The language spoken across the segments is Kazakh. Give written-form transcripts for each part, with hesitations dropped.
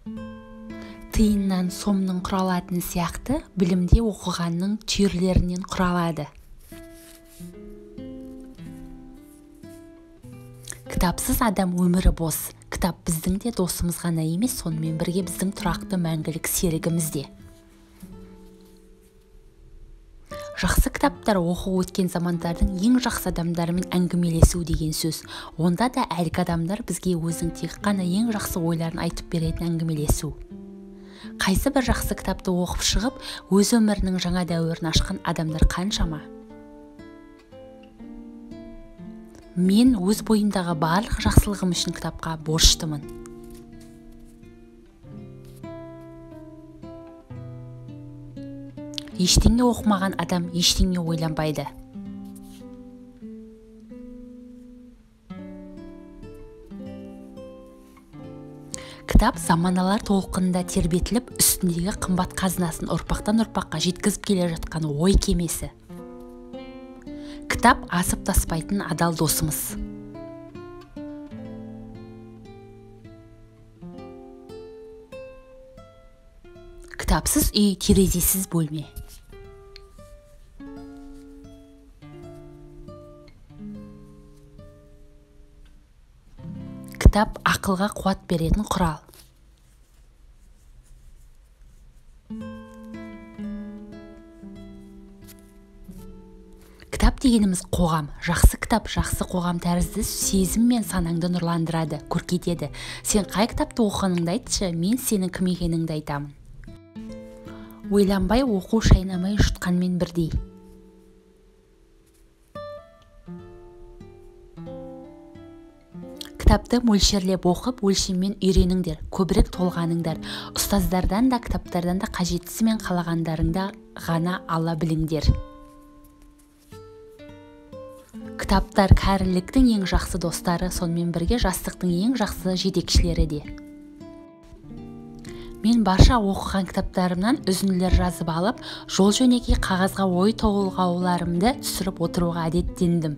Тиыннан сомның құралатыны сияқты, білімде оқығанның түйірлерінен құралады. Кітапсыз адам өмірі бос. Кітап біздің де досымыз ғана емес, сонымен бірге біздің тұрақты мәңгілік серігіміз де. Жақсы кітаптар оқу өткен замандардың ең жақсы адамдарымен әңгімелесу деген сөз. Онда да әлгі адамдар бізге өзінің тек қана ең жақсы ойларын айтып беретін әңгімелесу. Қайсы бір жақсы кітапты оқып шығып, өз өмірінің жаңа дәуірін ашқан адамдар қаншама? Мен өз бойымдағы барлық жақсылығым үшін кітапқа борыштымын. Ештеңе оқымаған адам ештеңе ойланбайды. Кітап заманалар толқынында тербетіліп, үстіндегі қымбат қазынасын ұрпақтан ұрпаққа жеткізіп келе жатқан ой кемесі. Кітап асып таспайтын адал досымыз. Кітапсыз үй, терезесіз бөлме. Кітап ақылға қуат беретін құрал. Кітап дегеніміз қоғам. Жақсы кітап, жақсы қоғам тәрізді сезім мен санаңды нұрландырады, көркейтеді. Сен қай кітапты оқығаныңды айтшы, мен сенің кім екеніңді айтамын. Ойланбай, оқу шайнамай жұтқанмен бірдей. Кітапты мөлшерлеп оқып, өлшеммен үйреніңдер, көбірек толғаныңдар. Ұстаздардан да, кітаптардан да қажеттісі мен қалағандарыңда ғана ала біліңдер. Кітаптар кәріліктің ең жақсы достары, сонымен бірге жастықтың ең жақсы жетекшілері де. Мен барша оқыған кітаптарымнан үзінділер жазып алып, жол жөнекей қағазға ой толғауларымды түсіріп отыруға әдеттендім.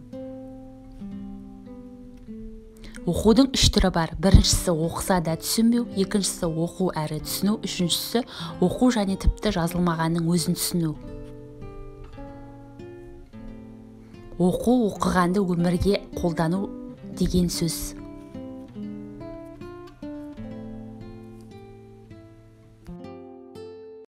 Оқудың үш түрі бар. Біріншісі оқыса да түсінбеу, екіншісі оқу әрі түсіну, үшіншісі оқу және тіпті жазылмағанның өзін түсіну. Оқу, оқығанды өмірге қолдану деген сөз.